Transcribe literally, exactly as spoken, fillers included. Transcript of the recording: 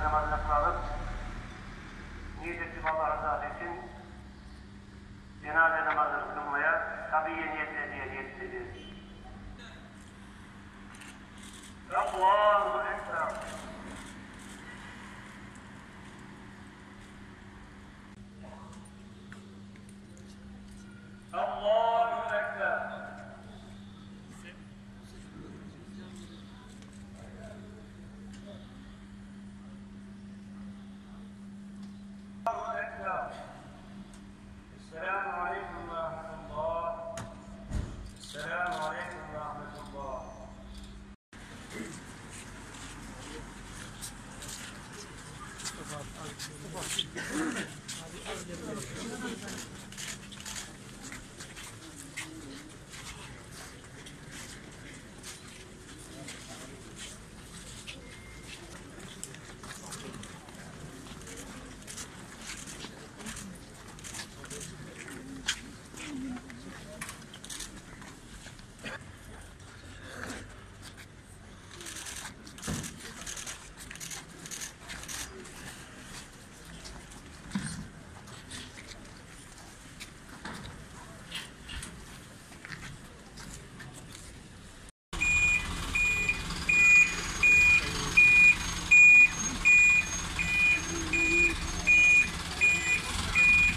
namazını kılalım. Niyet ettim Allah rızası için cenaze namazını kılmaya tabiye niyetle diye niyet edeceğiz. Allahu Ekber. Allahu Ekber. Allahu Ekber. Esselamu Aleyküm ve Rahmetullah. Esselamu Aleyküm ve Rahmetullah. Mustafa abi, abi, abi, abi, abi, abi, abi, abi,